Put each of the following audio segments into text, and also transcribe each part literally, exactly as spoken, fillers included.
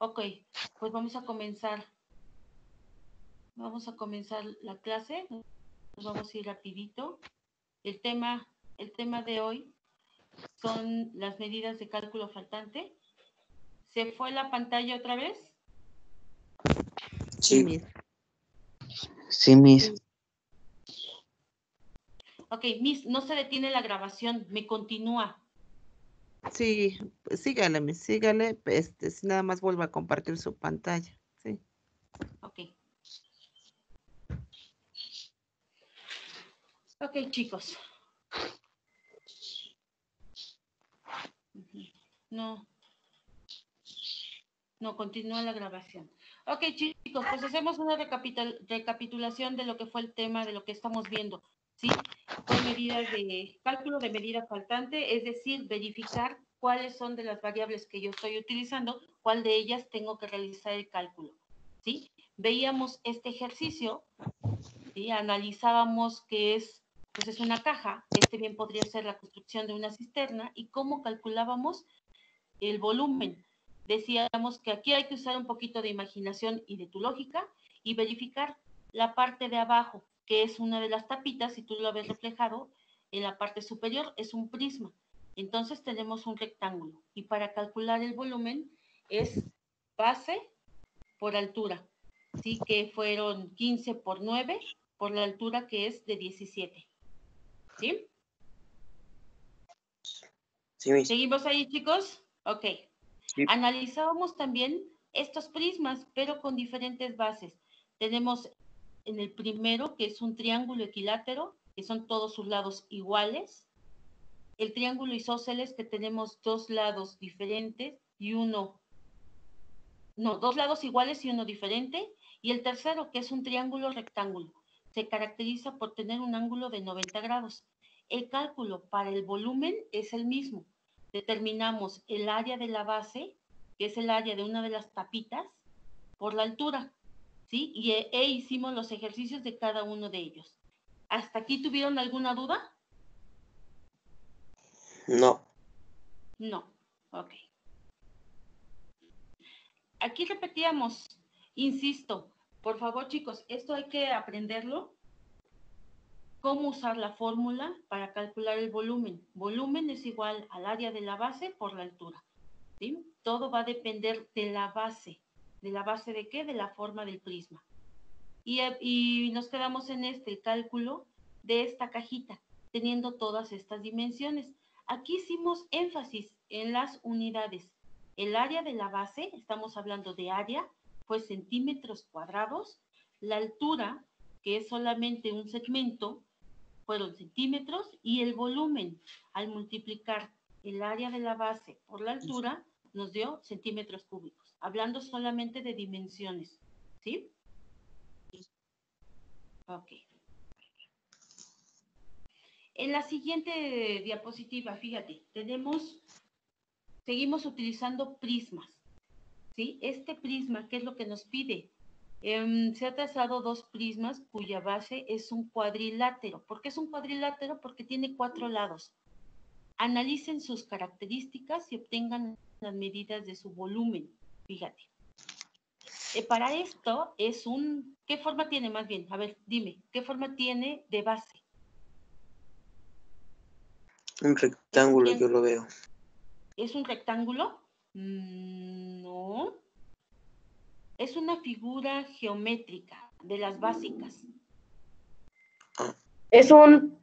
Ok, pues vamos a comenzar. Vamos a comenzar la clase. Nos vamos a ir rapidito. El tema, el tema de hoy son las medidas de cálculo faltante. ¿Se fue la pantalla otra vez? Sí, Miss. Sí, Miss. Ok, Miss, no se detiene la grabación, me continúa. Sí, pues sígale, Miss, sígale, este, si nada más vuelve a compartir su pantalla, sí. Ok. Ok, chicos. No. No, continúa la grabación. Ok, chicos, pues hacemos una recapitul recapitulación de lo que fue el tema, de lo que estamos viendo, ¿sí? Fue medidas de cálculo de medida faltante, es decir, verificar cuáles son de las variables que yo estoy utilizando, cuál de ellas tengo que realizar el cálculo, ¿sí? Veíamos este ejercicio, ¿sí? Analizábamos que es, pues es una caja, este bien podría ser la construcción de una cisterna, y cómo calculábamos el volumen. Decíamos que aquí hay que usar un poquito de imaginación y de tu lógica y verificar la parte de abajo, que es una de las tapitas, si tú lo ves reflejado, en la parte superior es un prisma. Entonces tenemos un rectángulo y para calcular el volumen es base por altura, ¿sí? Que fueron quince por nueve por la altura que es de diecisiete. ¿Sí? Sí, ¿Seguimos ahí, chicos? Ok. Sí. Analizábamos también estos prismas, pero con diferentes bases. Tenemos en el primero, que es un triángulo equilátero, que son todos sus lados iguales. El triángulo isósceles, que tenemos dos lados diferentes y uno, no, dos lados iguales y uno diferente. Y el tercero, que es un triángulo rectángulo, se caracteriza por tener un ángulo de noventa grados. El cálculo para el volumen es el mismo. Determinamos el área de la base, que es el área de una de las tapitas, por la altura, ¿sí? Y e, e hicimos los ejercicios de cada uno de ellos. ¿Hasta aquí tuvieron alguna duda? No. No, ok. Aquí repetíamos, insisto, por favor, chicos, esto hay que aprenderlo. ¿Cómo usar la fórmula para calcular el volumen? Volumen es igual al área de la base por la altura, ¿sí? Todo va a depender de la base. ¿De la base de qué? De la forma del prisma. Y, y nos quedamos en este, el cálculo de esta cajita, teniendo todas estas dimensiones. Aquí hicimos énfasis en las unidades. El área de la base, estamos hablando de área, fue centímetros cuadrados. La altura, que es solamente un segmento, fueron centímetros, y el volumen, al multiplicar el área de la base por la altura, nos dio centímetros cúbicos, hablando solamente de dimensiones, ¿sí? Ok. En la siguiente diapositiva, fíjate, tenemos, seguimos utilizando prismas, ¿sí? Este prisma, ¿qué es lo que nos pide? Eh, se ha trazado dos prismas cuya base es un cuadrilátero. ¿Por qué es un cuadrilátero? Porque tiene cuatro lados. Analicen sus características y obtengan las medidas de su volumen, fíjate. Eh, para esto es un, ¿qué forma tiene más bien? A ver, dime, ¿qué forma tiene de base? Un rectángulo, yo lo veo. ¿Es un rectángulo? Mm, no. Es una figura geométrica de las básicas. Ah. Es un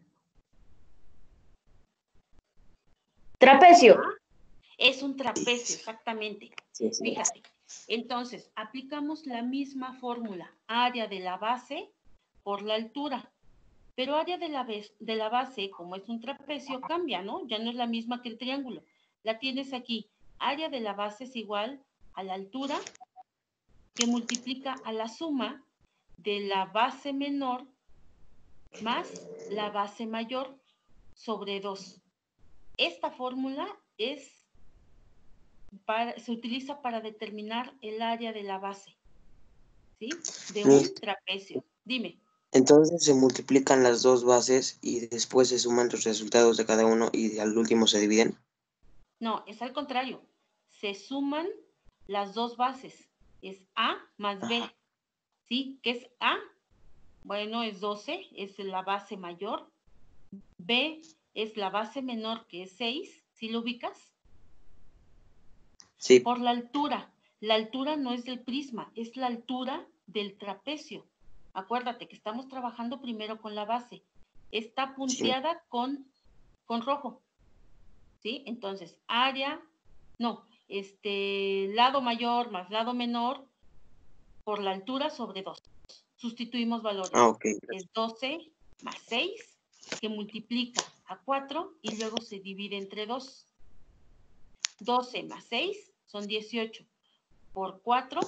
trapecio. ¿Ah? Es un trapecio, exactamente. Sí, sí. Fíjate. Entonces, aplicamos la misma fórmula, área de la base por la altura. Pero área de la, de la base, como es un trapecio, cambia, ¿no? Ya no es la misma que el triángulo. La tienes aquí. Área de la base es igual a la altura que multiplica a la suma de la base menor más la base mayor sobre dos. Esta fórmula es para, se utiliza para determinar el área de la base, ¿sí? De un trapecio. Dime. Entonces se multiplican las dos bases y después se suman los resultados de cada uno y al último se dividen. No, es al contrario. Se suman las dos bases. Es A más B. Ajá. ¿Sí? ¿Qué es A? Bueno, es doce, es la base mayor. B es la base menor, que es seis. ¿Sí lo ubicas? Sí, Por la altura. La altura no es del prisma, es la altura del trapecio. Acuérdate que estamos trabajando primero con la base. Está punteada con, con rojo. ¿Sí? Entonces, área, no, este, lado mayor más lado menor por la altura sobre dos. Sustituimos valores. ah, ok. Es doce más seis, que multiplica a cuatro y luego se divide entre dos. doce más seis son dieciocho. Por cuatro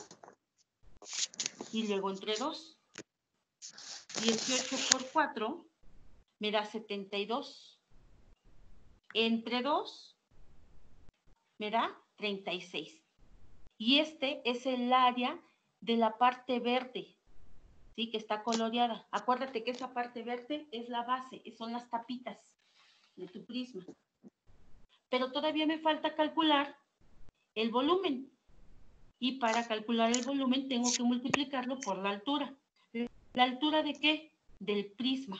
y luego entre dos. dieciocho por cuatro me da setenta y dos. Entre dos me da treinta y seis. Y este es el área de la parte verde, ¿sí? Que está coloreada. Acuérdate que esa parte verde es la base, son las tapitas de tu prisma. Pero todavía me falta calcular el volumen. Y para calcular el volumen tengo que multiplicarlo por la altura. ¿La altura de qué? Del prisma.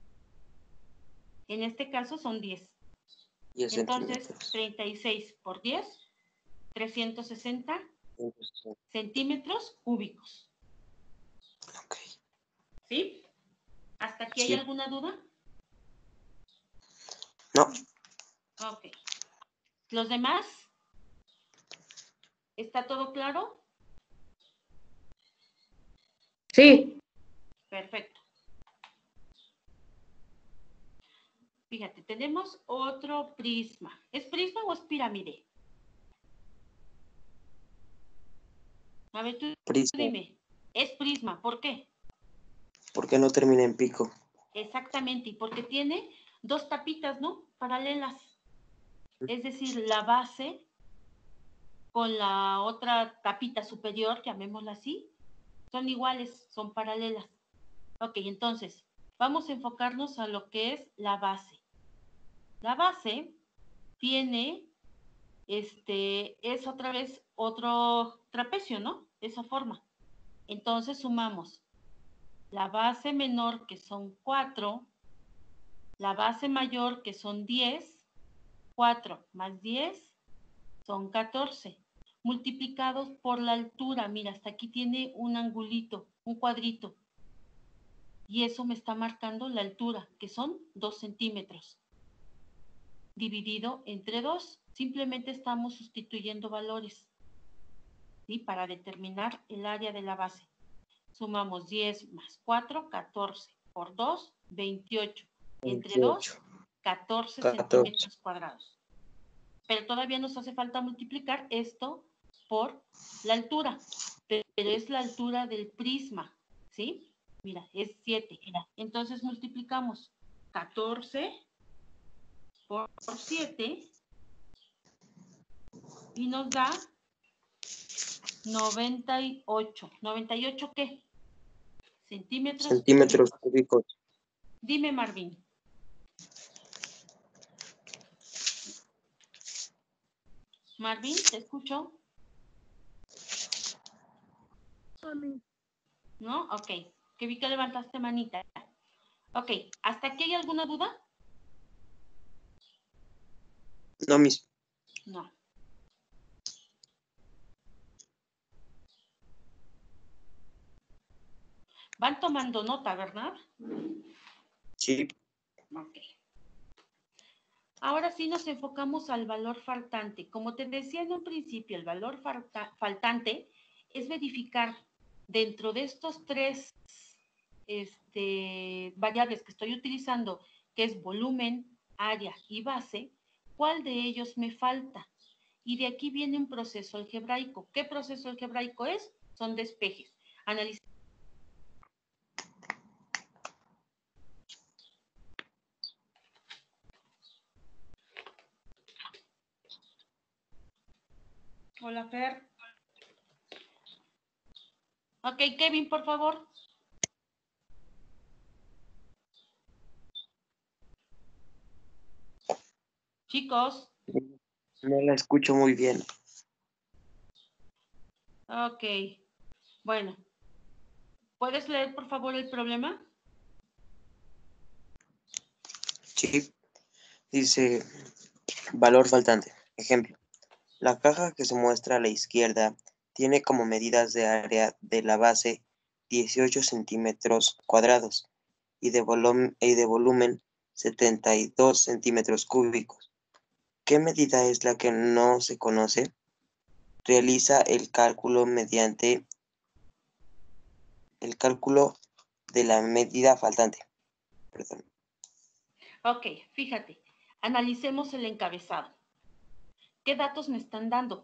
En este caso son diez. diez Entonces, centímetros. treinta y seis por diez, trescientos sesenta centímetros cúbicos. Ok. ¿Sí? ¿Hasta aquí hay Sí. alguna duda? No, Ok. ¿Los demás? ¿Está todo claro? Sí. Perfecto. Fíjate, tenemos otro prisma. ¿Es prisma o es pirámide? A ver, tú prisma. dime. Es prisma, ¿por qué? ¿Por qué no termina en pico? Exactamente, y porque tiene dos tapitas, ¿no? Paralelas. Es decir, la base con la otra tapita superior, llamémosla así, son iguales, son paralelas. Ok, entonces, vamos a enfocarnos a lo que es la base. La base tiene, este, es otra vez otro trapecio, ¿no? De esa forma. Entonces sumamos la base menor, que son cuatro, la base mayor, que son diez, cuatro más diez son catorce, multiplicados por la altura. Mira, hasta aquí tiene un angulito, un cuadrito. Y eso me está marcando la altura, que son dos centímetros. Dividido entre dos, simplemente estamos sustituyendo valores, ¿sí? Para determinar el área de la base. Sumamos diez más cuatro, catorce. Por dos, veintiocho. Entre dos, catorce centímetros cuadrados. Pero todavía nos hace falta multiplicar esto por la altura. Pero es la altura del prisma, ¿sí? Mira, es siete. Entonces multiplicamos catorce por siete y nos da noventa y ocho. ¿noventa y ocho qué? Centímetros, Centímetros cúbicos. cúbicos. Dime, Marvin. Marvin, ¿te escucho? ¿No? Ok. Que vi que levantaste manita. Ok. ¿Hasta aquí hay alguna duda? No, mis. No. Van tomando nota, ¿verdad? Sí. Ok. Ahora sí nos enfocamos al valor faltante. Como te decía en un principio, el valor falta, faltante es verificar dentro de estos tres este, variables que estoy utilizando, que es volumen, área y base, ¿cuál de ellos me falta? Y de aquí viene un proceso algebraico. ¿Qué proceso algebraico es? Son despejes. Analizamos. Hola, Fer. Ok, Kevin, por favor. Chicos. No la escucho muy bien. Ok. Bueno. ¿Puedes leer, por favor, el problema? Sí. Dice, valor faltante. Ejemplo. La caja que se muestra a la izquierda tiene como medidas de área de la base dieciocho centímetros cuadrados y de, volum- y de volumen setenta y dos centímetros cúbicos. ¿Qué medida es la que no se conoce? Realiza el cálculo mediante el cálculo de la medida faltante. Perdón. Ok, fíjate. Analicemos el encabezado. ¿Qué datos me están dando?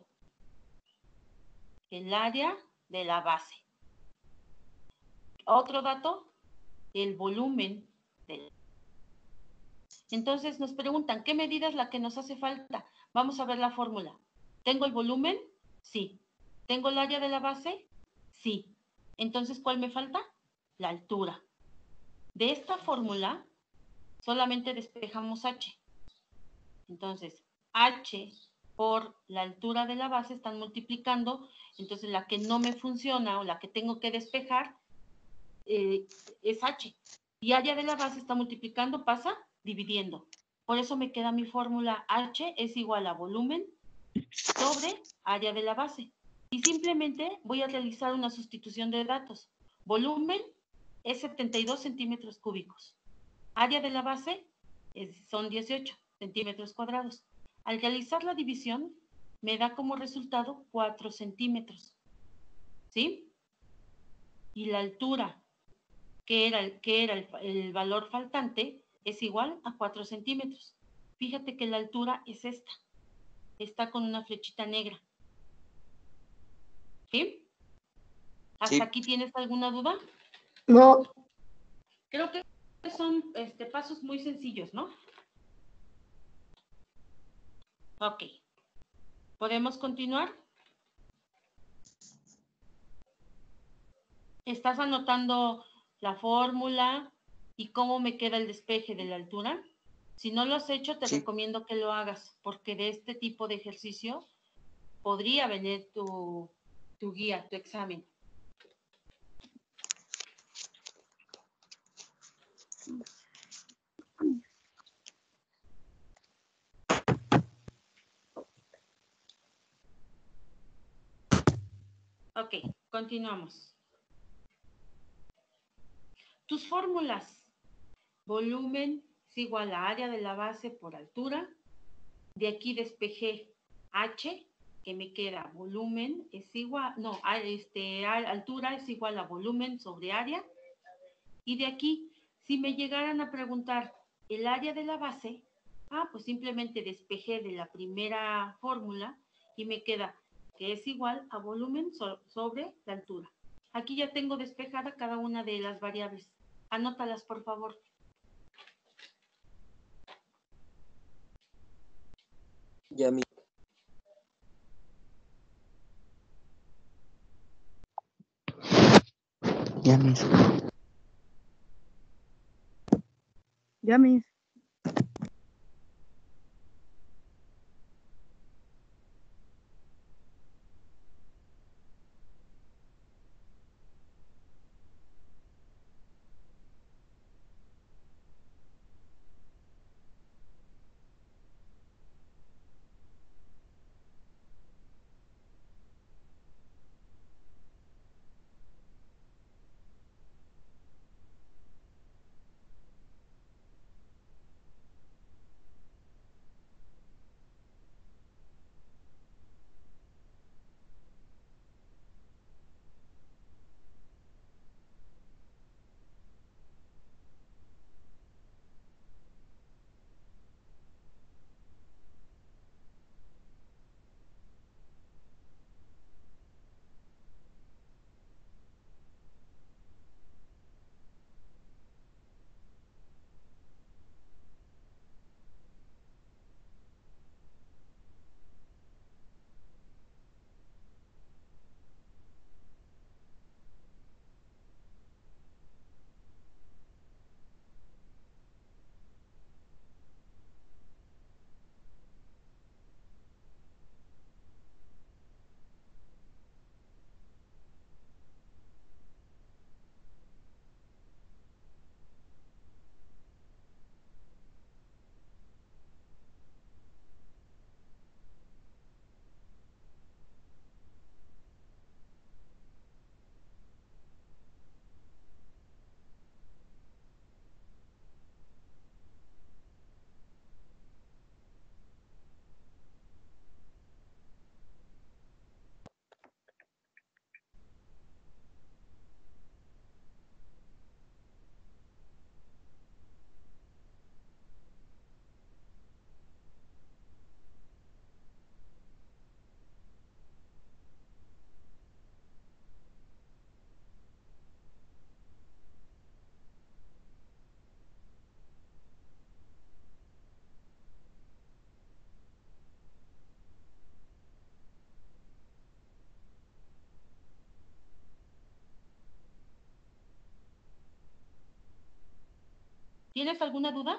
El área de la base. Otro dato, el volumen del. Entonces nos preguntan, ¿qué medida es la que nos hace falta? Vamos a ver la fórmula. ¿Tengo el volumen? Sí. ¿Tengo el área de la base? Sí. Entonces, ¿cuál me falta? La altura. De esta fórmula, solamente despejamos H. Entonces, H por la altura de la base están multiplicando. Entonces, la que no me funciona o la que tengo que despejar eh, es H. Y área de la base está multiplicando, pasa dividiendo. Por eso me queda mi fórmula H es igual a volumen sobre área de la base. Y simplemente voy a realizar una sustitución de datos. Volumen es setenta y dos centímetros cúbicos. Área de la base es, son dieciocho centímetros cuadrados. Al realizar la división, me da como resultado cuatro centímetros. ¿Sí? Y la altura, que era, que era el, el valor faltante, es igual a cuatro centímetros. Fíjate que la altura es esta. Está con una flechita negra. ¿Sí? ¿Hasta Sí. aquí tienes alguna duda? No. Creo que son este, pasos muy sencillos, ¿no? Ok. ¿Podemos continuar? ¿Estás anotando la fórmula y cómo me queda el despeje de la altura? Si no lo has hecho, te Sí. recomiendo que lo hagas, porque de este tipo de ejercicio podría venir tu, tu guía, tu examen. Ok, continuamos. Tus fórmulas. Volumen es igual a área de la base por altura. De aquí despejé H, que me queda volumen es igual, no, este, altura es igual a volumen sobre área. Y de aquí, si me llegaran a preguntar el área de la base, ah, pues simplemente despejé de la primera fórmula y me queda que es igual a volumen so sobre la altura. Aquí ya tengo despejada cada una de las variables. Anótalas, por favor. Ya mi. Ya mis. Ya, mis. ¿Tienes alguna duda?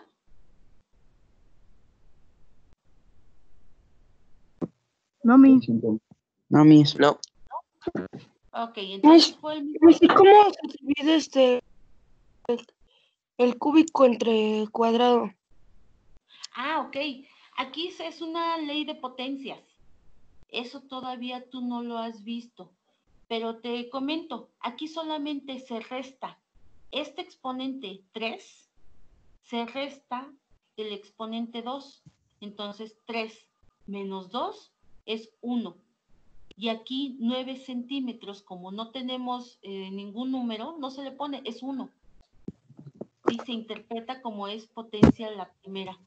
No, Miss. No, Miss. No. Ok, entonces fue el mismo. Miss, ¿y cómo se divide este el, el cúbico entre cuadrado? Ah, ok. Aquí es una ley de potencias. Eso todavía tú no lo has visto. Pero te comento, aquí solamente se resta este exponente tres, se resta el exponente dos. Entonces tres menos dos es uno. Y aquí nueve centímetros, como no tenemos eh, ningún número, no se le pone, es uno. Y se interpreta como es potencia la primera.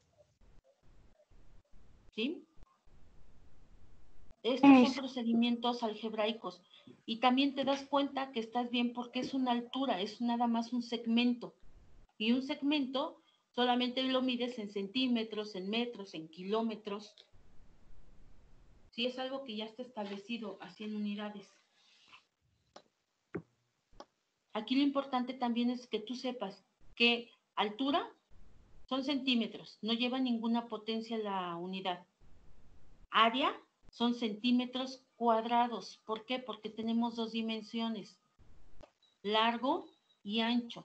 ¿Sí? Estos son procedimientos algebraicos. Y también te das cuenta que estás bien porque es una altura, es nada más un segmento. Y un segmento solamente lo mides en centímetros, en metros, en kilómetros. Sí, es algo que ya está establecido así en unidades. Aquí lo importante también es que tú sepas que altura son centímetros, no lleva ninguna potencia la unidad. Área son centímetros cuadrados. ¿Por qué? Porque tenemos dos dimensiones, largo y ancho.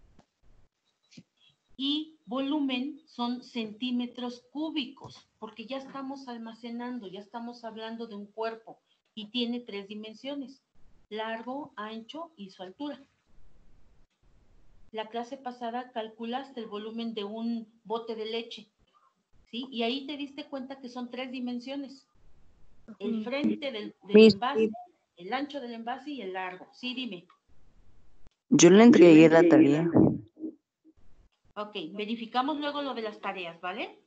Y volumen son centímetros cúbicos, porque ya estamos almacenando, ya estamos hablando de un cuerpo y tiene tres dimensiones, largo, ancho y su altura. La clase pasada calculaste el volumen de un bote de leche, ¿sí? Y ahí te diste cuenta que son tres dimensiones. El frente del, del envase, el ancho del envase y el largo. Sí, dime. Yo le entregué la tarea. Ok, verificamos luego lo de las tareas, ¿vale?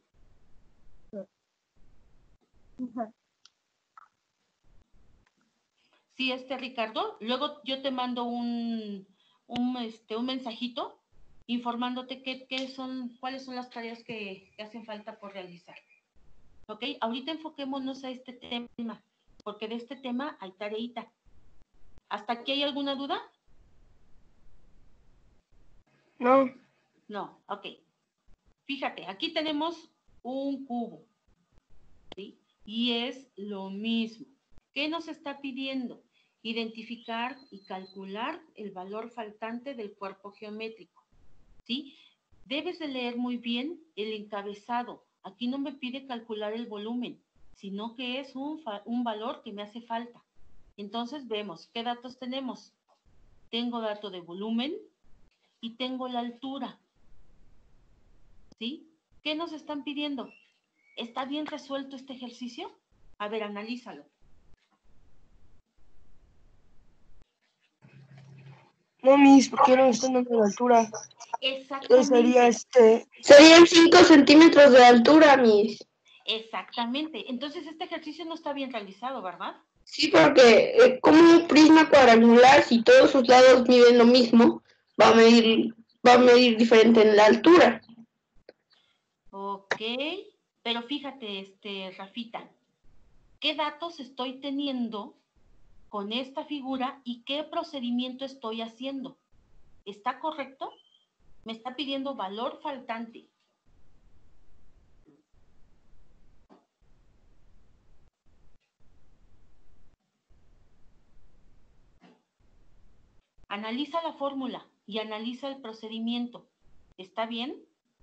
Sí, este Ricardo. Luego yo te mando un, un, este, un mensajito informándote qué, qué son, cuáles son las tareas que, que hacen falta por realizar. Ok, ahorita enfoquémonos a este tema, porque de este tema hay tareita. ¿Hasta aquí hay alguna duda? No. No, ok. Fíjate, aquí tenemos un cubo, ¿sí? Y es lo mismo. ¿Qué nos está pidiendo? Identificar y calcular el valor faltante del cuerpo geométrico, ¿sí? Debes de leer muy bien el encabezado. Aquí no me pide calcular el volumen, sino que es un, un valor que me hace falta. Entonces vemos, ¿qué datos tenemos? Tengo dato de volumen y tengo la altura, ¿sí? ¿Qué nos están pidiendo? ¿Está bien resuelto este ejercicio? A ver, analízalo. No, Miss, porque no me están dando la altura. Exactamente. Sería este. Serían cinco centímetros de altura, Miss. Exactamente. Entonces este ejercicio no está bien realizado, ¿verdad? Sí, porque eh, como un prisma cuadrangular, si todos sus lados miden lo mismo, va a medir, va a medir diferente en la altura. Ok, pero fíjate, este, Rafita, ¿qué datos estoy teniendo con esta figura y qué procedimiento estoy haciendo? ¿Está correcto? Me está pidiendo valor faltante. Analiza la fórmula y analiza el procedimiento. ¿Está bien?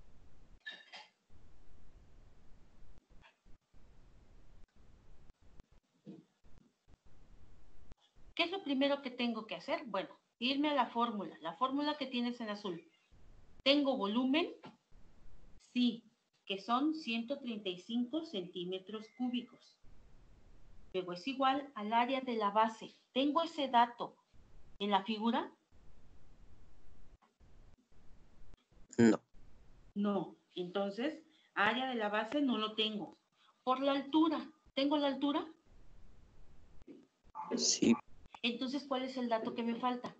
¿Qué es lo primero que tengo que hacer? Bueno, irme a la fórmula, la fórmula que tienes en azul. ¿Tengo volumen? Sí, que son ciento treinta y cinco centímetros cúbicos. Luego es igual al área de la base. ¿Tengo ese dato en la figura? No. No. Entonces, área de la base no lo tengo. Por la altura, ¿tengo la altura? Sí. Entonces, ¿cuál es el dato que me falta?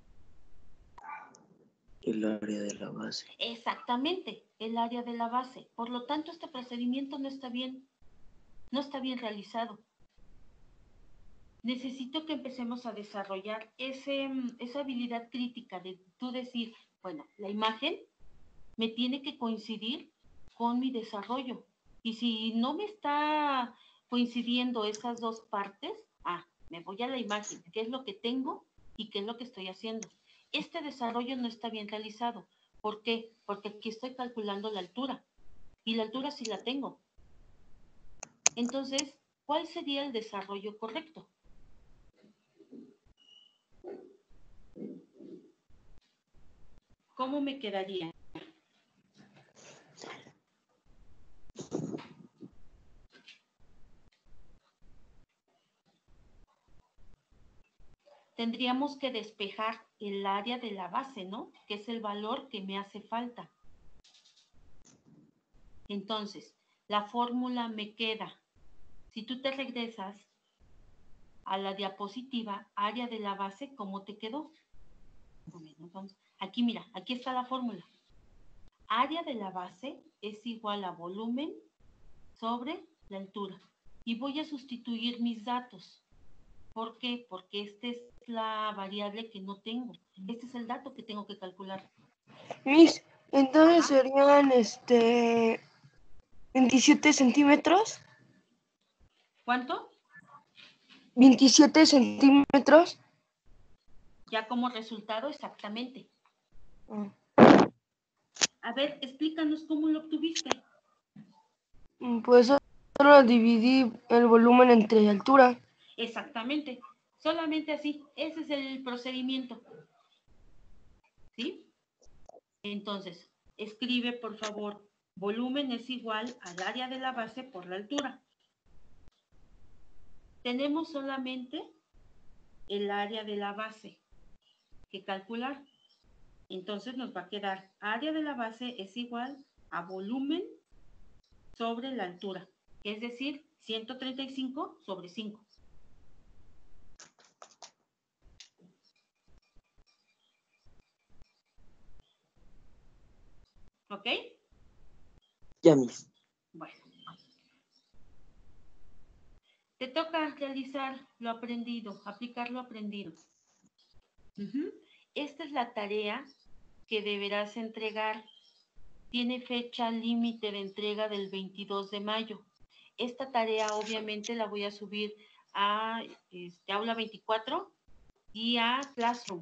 El área de la base. Exactamente, el área de la base. Por lo tanto, este procedimiento no está bien. No está bien realizado. Necesito que empecemos a desarrollar ese, esa habilidad crítica de tú decir, bueno, la imagen me tiene que coincidir con mi desarrollo. Y si no me está coincidiendo esas dos partes, ah, me voy a la imagen, qué es lo que tengo y qué es lo que estoy haciendo. Este desarrollo no está bien realizado. ¿Por qué? Porque aquí estoy calculando la altura. Y la altura sí la tengo. Entonces, ¿cuál sería el desarrollo correcto? ¿Cómo me quedaría? Tendríamos que despejar el área de la base, ¿no? Que es el valor que me hace falta. Entonces, la fórmula me queda. Si tú te regresas a la diapositiva, área de la base, ¿cómo te quedó? Aquí, mira, aquí está la fórmula. Área de la base es igual a volumen sobre la altura. Y voy a sustituir mis datos. ¿Por qué? Porque esta es la variable que no tengo. Este es el dato que tengo que calcular. Miss, entonces Ajá. serían este veintisiete centímetros. ¿Cuánto? veintisiete centímetros. Ya como resultado, exactamente. Ah, A ver, explícanos cómo lo obtuviste. Pues solo dividí el volumen entre altura. Exactamente. Solamente así. Ese es el procedimiento. ¿Sí? Entonces, escribe, por favor, volumen es igual al área de la base por la altura. Tenemos solamente el área de la base que calcular. Entonces nos va a quedar área de la base es igual a volumen sobre la altura. Es decir, ciento treinta y cinco sobre cinco. ¿Ok? Ya, Miss. Bueno. Te toca realizar lo aprendido, aplicar lo aprendido. Uh-huh. Esta es la tarea que deberás entregar. Tiene fecha límite de entrega del veintidós de mayo. Esta tarea obviamente la voy a subir a este, Aula veinticuatro y a Classroom.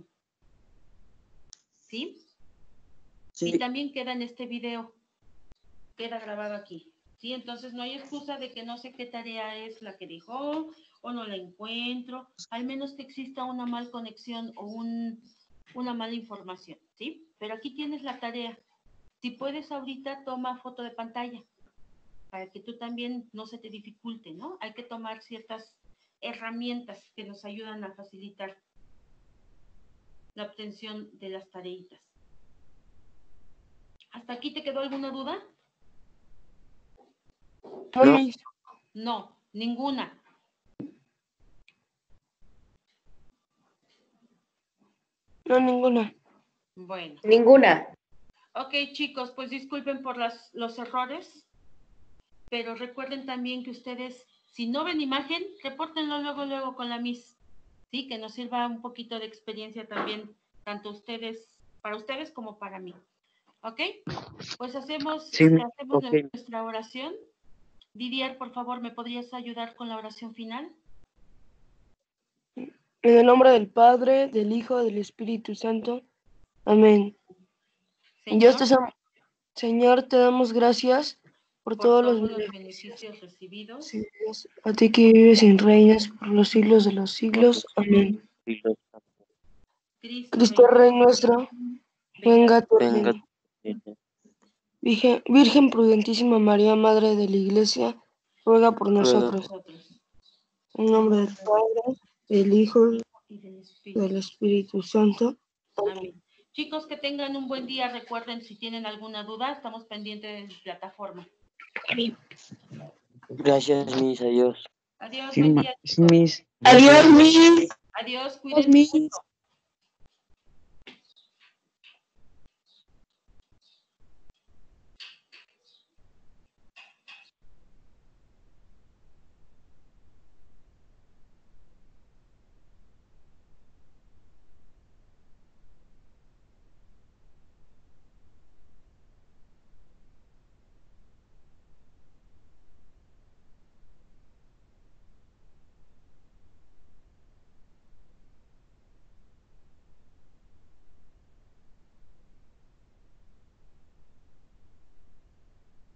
¿Sí? Sí. Y también queda en este video. Queda grabado aquí. ¿Sí? Entonces no hay excusa de que no sé qué tarea es la que dejó o no la encuentro. Al menos que exista una mala conexión o un, una mala información. ¿Sí? Pero aquí tienes la tarea. Si puedes ahorita, toma foto de pantalla para que tú también no se te dificulte, ¿no? Hay que tomar ciertas herramientas que nos ayudan a facilitar la obtención de las tareitas. ¿Hasta aquí te quedó alguna duda? No, No. Miss. No, ninguna. No, ninguna. Bueno. Ninguna. Ok, chicos, pues disculpen por las, los errores, pero recuerden también que ustedes, si no ven imagen, repórtenlo luego, luego con la Miss, ¿sí? Que nos sirva un poquito de experiencia también, tanto ustedes, para ustedes como para mí. ¿Ok? Pues hacemos, Sí, este, hacemos ok. nuestra oración. Didier, por favor, ¿me podrías ayudar con la oración final? En el nombre del Padre, del Hijo, del Espíritu Santo. Amén. Señor, Dios te sam- Señor, te damos gracias por, por todos todos los los beneficios. beneficios recibidos. recibidos. A ti que vives y reinas por los siglos de los siglos. Amén. Cristo, Cristo Rey Rey nuestro, venga a tu Venga. reino. Virgen, Virgen prudentísima María, Madre de la Iglesia, ruega por nosotros. nosotros. En nombre del Padre, del Hijo Y del y Espíritu. del Espíritu Santo. Amén. Chicos, que tengan un buen día. Recuerden, si tienen alguna duda, estamos pendientes de la plataforma. Gracias, Miss. Adiós. Adiós, Sí, buen ma- día, sí, chicos. Miss. Adiós, Miss. Adiós, Adiós, cuídense Miss. mucho.